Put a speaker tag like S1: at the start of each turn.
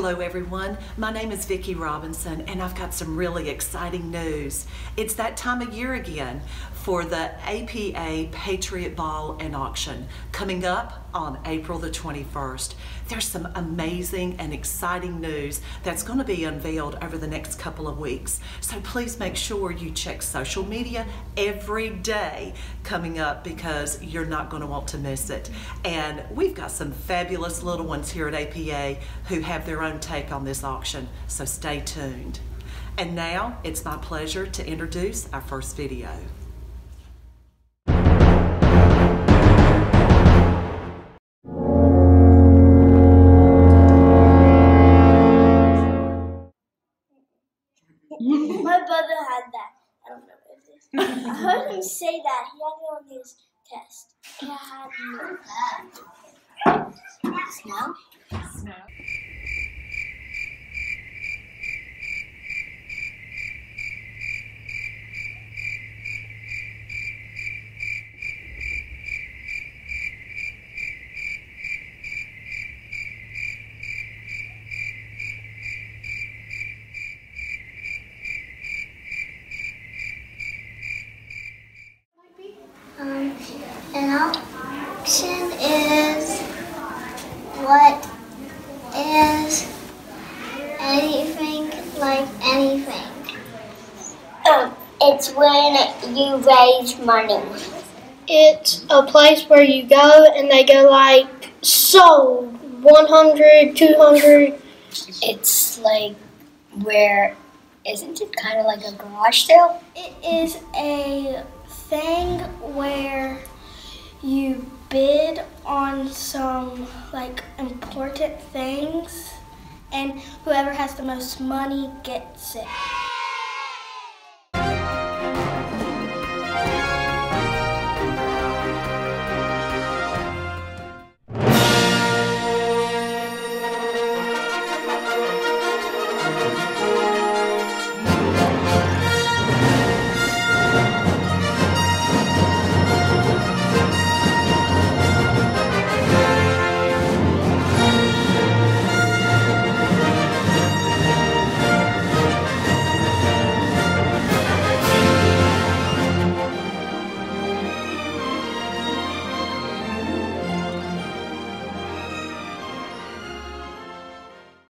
S1: Hello everyone, my name is Vicki Robinson and I've got some really exciting news. It's that time of year again for the APA Patriot Ball and Auction coming up on April the 21st. There's some amazing and exciting news that's going to be unveiled over the next couple of weeks. So please make sure you check social media every day coming up because you're not going to want to miss it. And we've got some fabulous little ones here at APA who have their own take on this auction, so stay tuned. And now it's my pleasure to introduce our first video.
S2: My brother had that. I don't know what it is. I heard him say that. He had it on his test. He had Snow? Snow.
S3: An auction is what is anything like anything.
S2: It's when you raise money.
S4: It's a place where you go and they go like, sold, 100, 200.
S3: It's like where, isn't it kind of like a garage sale?
S2: It is a thing where you bid on some like important things and whoever has the most money gets it.